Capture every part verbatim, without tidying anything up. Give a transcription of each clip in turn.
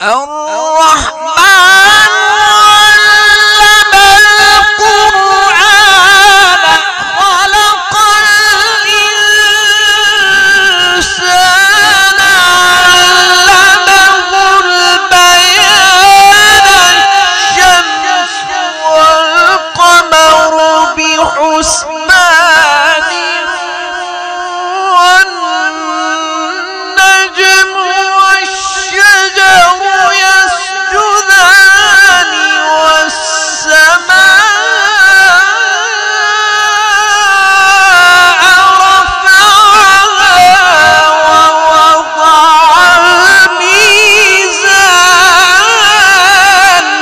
الرحمن علم القرآن خلق الإنسان علمه البيان الشمس والقمر بحسبان والنجم والشجر يسجدان والسماء رفعها ووضع الميزان.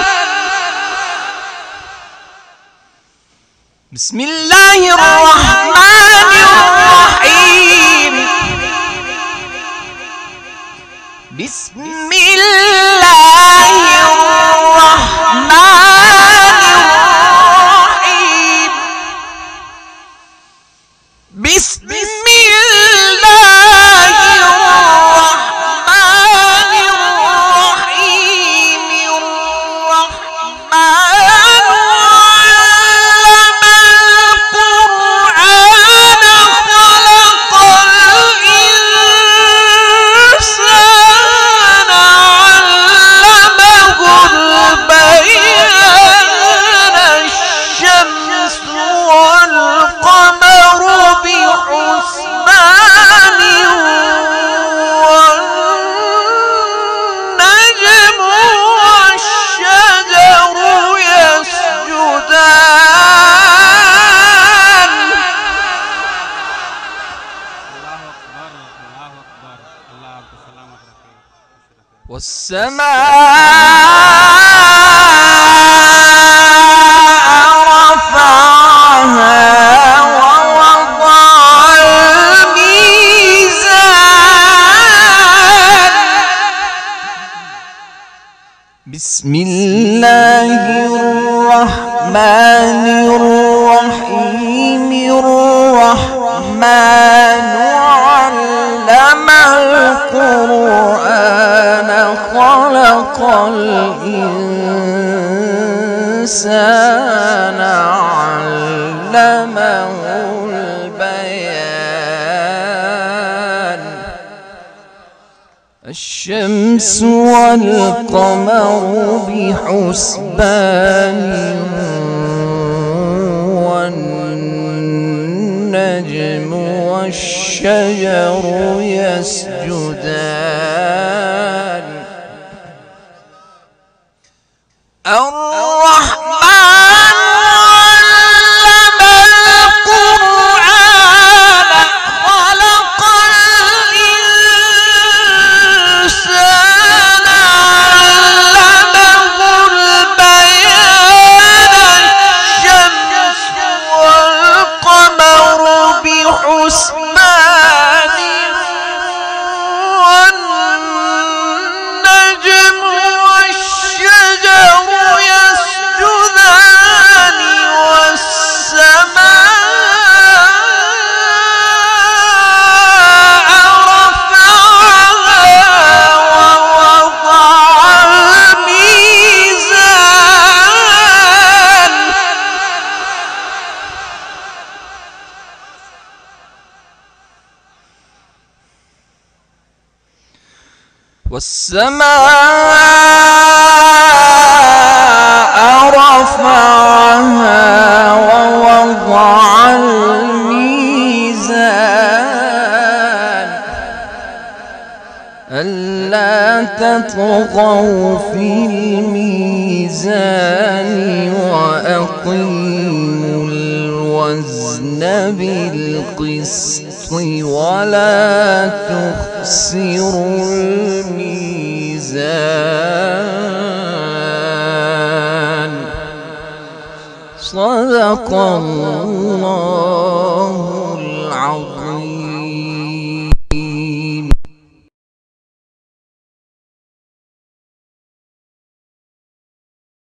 بسم الله الرحمن الرحيم. بسم الله الرحمن الرحيم. بسم الله الرحمن الرحيم. الرحمن علم القرآن خلق الإنسان علمه البيان الشمس والقمر بحسبان والنجم والشجر يسجدان. والسماء رفعها ووضع الميزان. بسم الله الرحمن الرحيم. الرحمن علم القرآن خلق الإنسان علمه البيان الشمس والقمر بحسبان والنجم والشجر يسجدان. الرحمن علم القرآن خلق الإنسان علمه البيان الشمس والقمر بحسبان والنجم والشجر يسجدان والسماء رفعها ووضع الميزان. والسماء رفعها ووضع الميزان ألا تطغوا في الميزان وأقيموا الوزن بالقسط ولا تخسروا الميزان. صدق الله العظيم.